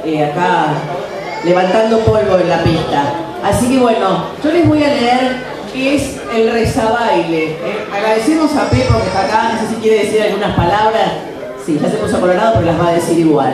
acá levantando polvo en la pista. Así que bueno, yo les voy a leer qué es el rezabaile. Agradecemos a Pepo que está acá, no sé si quiere decir algunas palabras. Sí, ya se puso colorado, pero las va a decir igual.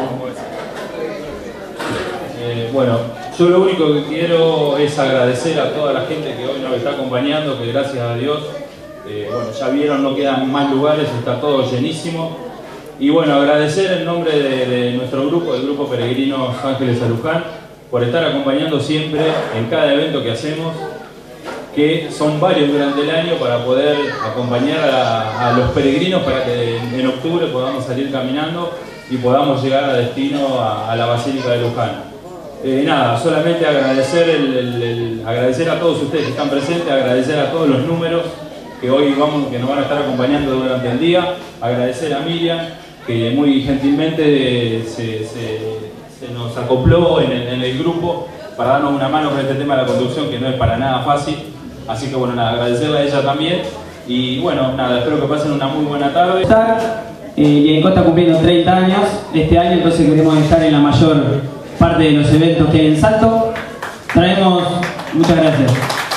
Bueno, yo lo único que quiero es agradecer a toda la gente que hoy nos está acompañando, que gracias a Dios, bueno, ya vieron, no quedan más lugares, está todo llenísimo. Y bueno, agradecer en nombre de nuestro grupo, del Grupo Peregrinos Ángeles a Luján, por estar acompañando siempre en cada evento que hacemos, que son varios durante el año, para poder acompañar a los peregrinos para que en octubre podamos salir caminando y podamos llegar a destino a la Basílica de Luján. Nada, solamente agradecer, agradecer a todos ustedes que están presentes, agradecer a todos los números que hoy que nos van a estar acompañando durante el día, agradecer a Miriam, que muy gentilmente se nos acopló en el grupo para darnos una mano con este tema de la conducción, que no es para nada fácil. Así que bueno, nada, agradecerle a ella también. Y bueno, nada, espero que pasen una muy buena tarde. Yenicó está cumpliendo 30 años este año, entonces queremos estar en la mayor parte de los eventos que hay en Salto. Traemos, muchas gracias.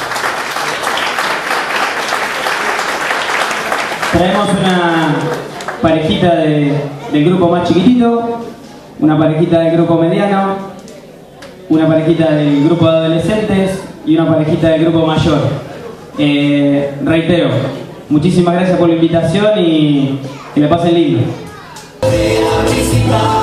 Traemos una parejita del grupo más chiquitito, una parejita del grupo mediano, una parejita del grupo de adolescentes y una parejita del grupo mayor. Reitero, muchísimas gracias por la invitación y que la pasen lindo.